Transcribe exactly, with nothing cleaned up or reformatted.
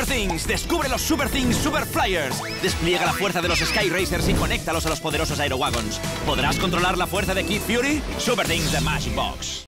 Things. Descubre los Super Things Super Flyers. Despliega la fuerza de los Sky Racers y conéctalos a los poderosos Aerowagons. ¿Podrás controlar la fuerza de Kid Fury? Super Things The Magic Box.